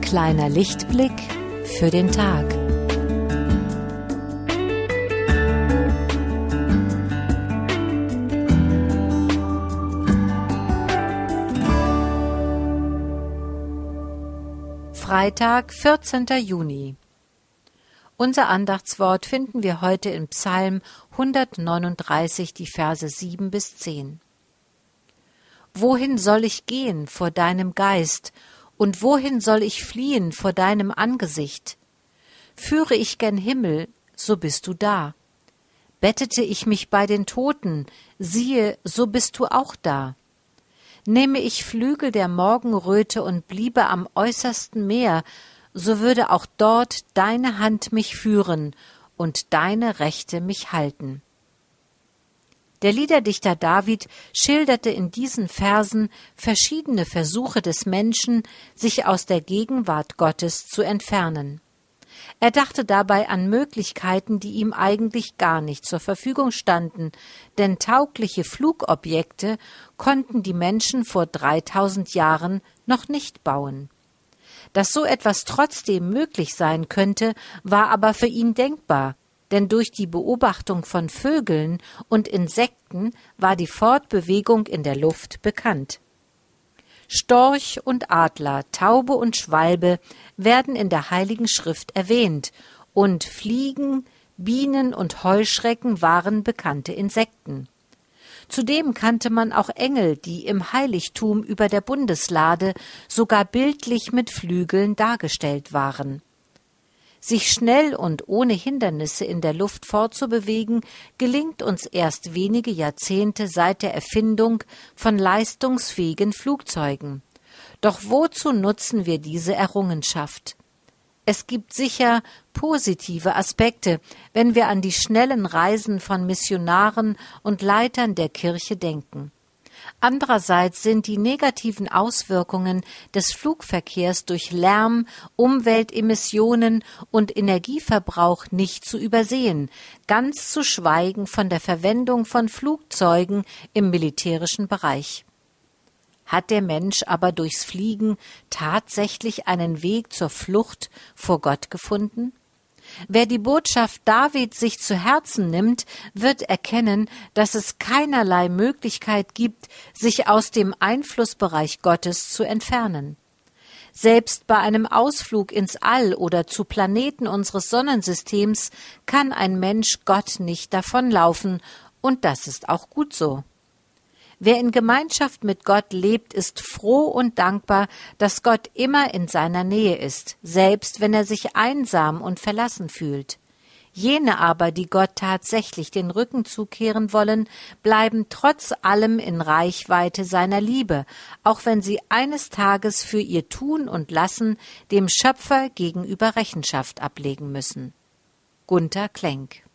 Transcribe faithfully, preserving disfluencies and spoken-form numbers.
Kleiner Lichtblick für den Tag. Freitag, vierzehnter Juni. Unser Andachtswort finden wir heute im Psalm hundertneununddreißig, die Verse sieben bis zehn. Wohin soll ich gehen vor deinem Geist, und wohin soll ich fliehen vor deinem Angesicht? Führe ich gen Himmel, so bist du da. Bettete ich mich bei den Toten, siehe, so bist du auch da. Nehme ich Flügel der Morgenröte und bliebe am äußersten Meer, so würde auch dort deine Hand mich führen und deine Rechte mich halten. Der Liederdichter David schilderte in diesen Versen verschiedene Versuche des Menschen, sich aus der Gegenwart Gottes zu entfernen. Er dachte dabei an Möglichkeiten, die ihm eigentlich gar nicht zur Verfügung standen, denn taugliche Flugobjekte konnten die Menschen vor dreitausend Jahren noch nicht bauen. Dass so etwas trotzdem möglich sein könnte, war aber für ihn denkbar, denn durch die Beobachtung von Vögeln und Insekten war die Fortbewegung in der Luft bekannt. Storch und Adler, Taube und Schwalbe werden in der Heiligen Schrift erwähnt, und Fliegen, Bienen und Heuschrecken waren bekannte Insekten. Zudem kannte man auch Engel, die im Heiligtum über der Bundeslade sogar bildlich mit Flügeln dargestellt waren. Sich schnell und ohne Hindernisse in der Luft fortzubewegen, gelingt uns erst wenige Jahrzehnte seit der Erfindung von leistungsfähigen Flugzeugen. Doch wozu nutzen wir diese Errungenschaft? Es gibt sicher positive Aspekte, wenn wir an die schnellen Reisen von Missionaren und Leitern der Kirche denken. Andererseits sind die negativen Auswirkungen des Flugverkehrs durch Lärm, Umweltemissionen und Energieverbrauch nicht zu übersehen, ganz zu schweigen von der Verwendung von Flugzeugen im militärischen Bereich. Hat der Mensch aber durchs Fliegen tatsächlich einen Weg zur Flucht vor Gott gefunden? Wer die Botschaft Davids sich zu Herzen nimmt, wird erkennen, dass es keinerlei Möglichkeit gibt, sich aus dem Einflussbereich Gottes zu entfernen. Selbst bei einem Ausflug ins All oder zu Planeten unseres Sonnensystems kann ein Mensch Gott nicht davonlaufen, und das ist auch gut so. Wer in Gemeinschaft mit Gott lebt, ist froh und dankbar, dass Gott immer in seiner Nähe ist, selbst wenn er sich einsam und verlassen fühlt. Jene aber, die Gott tatsächlich den Rücken zukehren wollen, bleiben trotz allem in Reichweite seiner Liebe, auch wenn sie eines Tages für ihr Tun und Lassen dem Schöpfer gegenüber Rechenschaft ablegen müssen. Gunter Klenk.